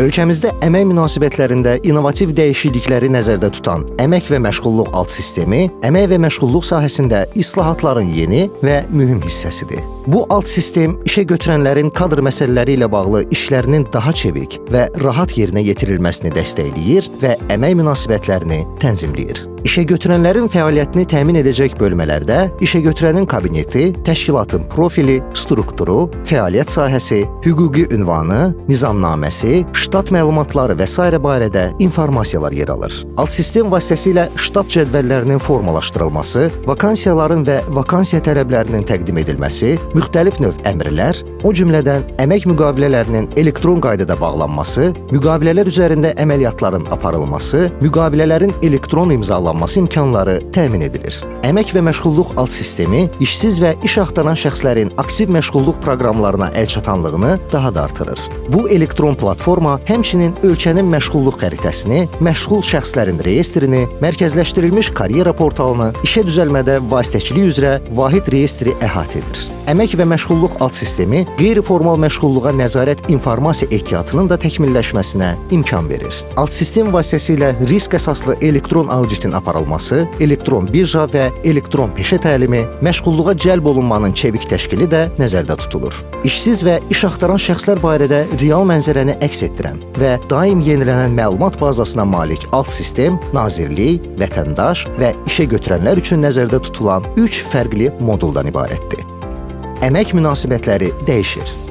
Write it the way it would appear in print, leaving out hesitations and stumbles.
Ölkəmizdə əmək münasibətlərində innovativ dəyişiklikləri nəzərdə tutan əmək və məşğulluq alt sistemi, əmək və məşğulluq sahəsində islahatların yeni və mühüm hissəsidir. Bu alt sistem işə götürənlərin kadr məsələləri ilə bağlı işlərinin daha çevik və rahat yerinə yetirilməsini dəstəkləyir və əmək münasibətlərini tənzimləyir. İşə götürənlərin fəaliyyətini təmin edəcək bölmələrdə işə götürənin kabineti, təşkilatın profili, strukturu, fəaliyyət sahəsi, hüquqi ünvanı, nizamnaməsi, ştat məlumatları və s. barədə informasiyalar yer alır. Alt sistem vasitəsilə ştat cədvəllərinin formalaşdırılması, vakansiyaların və vakansiya tələblərinin təqdim edilməsi, müxtəlif növ əmrlər, o cümlədən əmək müqavilələrinin elektron qaydada bağlanması, müqavilələr üzərində əməliyyatların aparılması, müqavilələrin elektron imzalanması imkanları təmin edilir. Əmək və məşğulluq alt sistemi işsiz və iş axtaran şəxslərin aktiv məşğulluq proqramlarına əlçatanlığını daha da artırır. Bu elektron platforma həmçinin ölkənin məşğulluq xəritəsini, məşğul şəxslərin reyestrini, mərkəzləşdirilmiş karyera portalını, işə düzəlmədə vasitəçilik üzrə vahid reyestri əhatə edir. Əmək və məşğulluq alt sistemi qeyri-formal məşğulluğa nəzarət informasiya ehtiyatının da təkmilləşməsinə imkan verir. Alt sistem vasitəsilə risk əsaslı elektron auditin aparılması, elektron birja və elektron peşə təlimi, məşğulluğa cəlb olunmanın çevik təşkili də nəzərdə tutulur. İşsiz və iş axtaran şəxslər barədə real mənzərəni əks etdirən və daim yenilənən məlumat bazasına malik alt sistem nazirlik, vətəndaş və işə götürənlər üçün nəzərdə tutulan 3 fərqli moduldan ibarətdir. Əmək münasibətləri dəyişir.